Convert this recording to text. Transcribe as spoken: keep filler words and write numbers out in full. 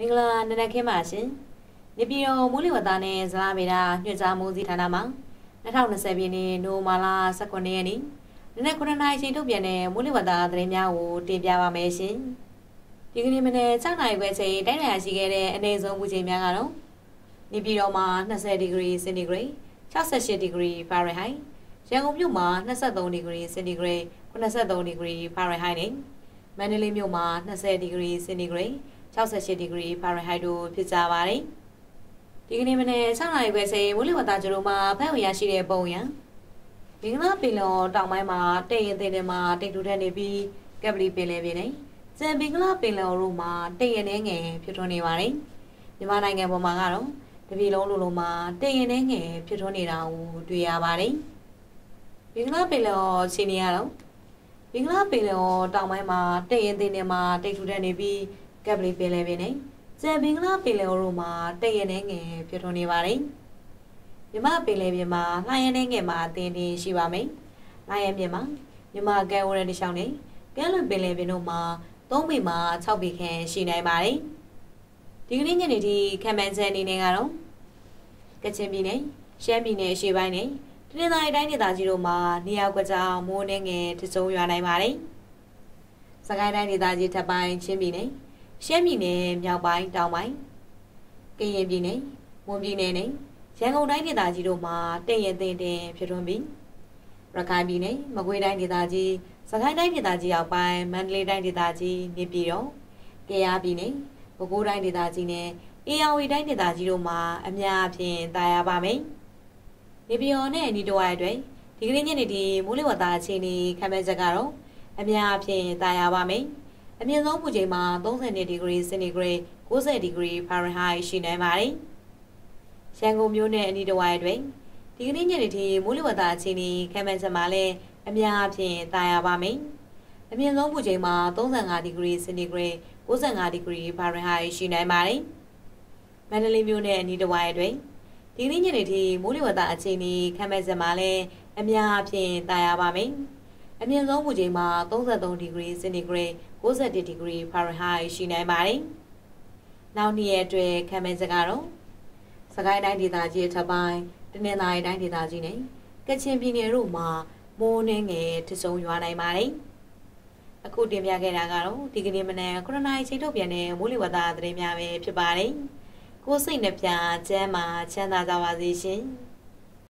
မင်္ဂလာနံနက်ခင်းပါရှင်။နေပြည်တော်မိုးလေဝသနဲ့ဇလားမေတာညွှန်ကြားမှုစီဌာနမှာ၂၀၂၀ပြည့်နှစ်နိုဝင်ဘာလ၁၉ရက်နေ့နနက်၉နာရီချိန်ထုတ်ပြန်တဲ့မိုးလေဝသသတင်းများကိုတင်ပြပါမယ်ရှင်။ဒီကနေ့မနေ့၆နာရီခွဲချိန်တိုင်းနယ်ရှိခဲ့တဲ့အနေဆုံးပူချိန်များကတော့နေပြည်တော်မှာ၂၀ဒီဂရီစင်တီဂရိတ်၆၈ဒီဂရီဖာရင်ဟိုက်ရန်ကုန်မြို့မှာ၂၃ဒီဂရီစင်တီဂရိတ်၉၃ဒီဂရီဖာရင်ဟိုက်နဲ့မန္တလေးမြို့မှာ၂၀ဒီဂရီစင်တီဂရိတ်၆၈ဒီဂရီဖာရင်ဟိုက်တို့ဖြစ်ကြပါတယ်။ဒီကနေ့မနေ့၆နာရီခွဲချိန်မိုးလေဝသကြိုးမှာဖတ်ဝင်ရရှိတဲ့ပုံရံမင်္ဂလာပင်လောတောင်ပိုင်းမှာတိတ်ရင်တိတ်ထဲမှာတိတ်ထူထပ်နေပြီးကပ်ပလီပင်လယ်ပြင်နဲ့ကျန်မင်္ဂလာပင်လောတို့မှာတိတ်ရင်နှဲငယ်ဖြစ်ထွန်းနေပါတယ်။မြန်မာနိုင်ငံပေါ်မှာကတော့တပြည်လုံးလိုလိုမှာတိတ်ရင်နှဲငယ်ဖြစ်ထွန်းနေတာကိုတွေ့ရပါတယ်။မင်္ဂလာပင်လောခြေနေရတော့မင်္ဂလာပင်လောတောင်ပိုင်းမှာတိတ်ရင်တိတ်ထဲမှာတိတ်ထူထပ်နေပြီးကပ်ပလီပင်လယ်ပြင်နဲ့ကျန်မင်္ဂလာပင်လယ်တို့မှာတိတ်ရင်နှဲငယ်ဖြစ်ထွန်းနေပါတယ်။မြမပင်လယ်ပြင်မှာလှိုင်းရနှဲငယ်မှာအတင်းတင်းရှိပါမယ်။လှိုင်းရပြင်မှာမြမကဲဝရတဲ့ရှောင်းနဲ့ကဲလွန်ပင်လယ်ပြင်တို့မှာသုံးပေမှာ၆ပေခန့်ရှိနိုင်ပါတယ်။ဒီကနေ့ညနေထိခံမှန်းချက်အနေနဲ့ကတော့ကချင်ပြည်နယ်ရှမ်းပြည်နယ်အရှေ့ပိုင်းနဲ့တနင်္သာရီတိုင်းဒေသကြီးတို့မှာနေရာကွက်ကြောင်မိုးနှဲငယ်တစုံရွာနိုင်ပါတယ်။စကိုင်းတိုင်းဒေသကြီးထပ်ပိုင်းချင်းပြည်နယ်ရှမ်းပြည်နယ်မြောက်ပိုင်းတောင်ပိုင်းကရင်ပြည်နယ်မွန်ပြည်နယ်နဲ့ရန်ကုန်တိုင်းဒေသကြီးတို့မှာတိတ်ရင်သိမ်းတင်ဖြစ်ထွန်းပြီးရခိုင်ပြည်နယ်မကွေးတိုင်းဒေသကြီးစကိုင်းတိုင်းဒေသကြီးအောက်ပိုင်းမန္တလေးတိုင်းဒေသကြီးနေပြည်တော်ကယားပြည်နယ်ပဲခူးတိုင်းဒေသကြီးနဲ့အေရဝတီတိုင်းဒေသကြီးတို့မှာအများအပြားတာယာပါမယ်နေပြည်တော်နဲ့နီတဝိုင်းအတွင်းဒီကနေ့ညနေဒီမိုးလေဝသအခြေအနေခန့်မှန်းချက်ကတော့အများအပြားတာယာပါမယ်အမြင့်ဆုံးပူချိန်မှာ၃၂ဒီဂရီစင်တီဂရိတ်၉၀ဒီဂရီဖာရင်ဟိုက်ရှိနိုင်ပါတယ်။ရန်ကုန်မြို့နယ်အနီးတစ်ဝိုက်တွင်ဒီကနေ့ညနေထိမိုးလေဝသအခြေအနေခန့်မှန်းချက်မှာလည်းအများအပြားတာယာပါမယ်။အမြင့်ဆုံးပူချိန်မှာ၃၅ဒီဂရီစင်တီဂရိတ်၉၅ဒီဂရီဖာရင်ဟိုက်ရှိနိုင်ပါတယ်။မန္တလေးမြို့နယ်အနီးတစ်ဝိုက်တွင်ဒီကနေ့ညနေထိမိုးလေဝသအခြေအနေခန့်မှန်းချက်မှာလည်းအများအပြားတာယာပါမယ်။အမြင့်ဆုံးပူချိန်မှာ၃၃ဒီဂရီစင်တီဂရိတ်၉၁ဒီဂရီဖာရင်ဟိုက်ရှိနိုင်ပါတယ်။နောက်နေ့ရက်အတွက်ခံမှန်းချက်ကတော့စကိုင်းတိုင်းဒေသကြီးထပ်ပိုင်းတနင်္သာရီတိုင်းဒေသကြီးနဲ့ကချင်ပြည်နယ်တို့မှာမိုးနှင်းငယ်ထစုံရွာနိုင်ပါတယ်။အခုတင်ပြခဲ့တာကတော့ဒီကနေ့မနက်၉နာရီချိန်ထုတ်ပြန်တဲ့မိုးလေဝသသတင်းများပဲဖြစ်ပါတယ်။ကိုယ်စိတ်နှပြကျမ်းမာချမ်းသာကြပါစေရှင်။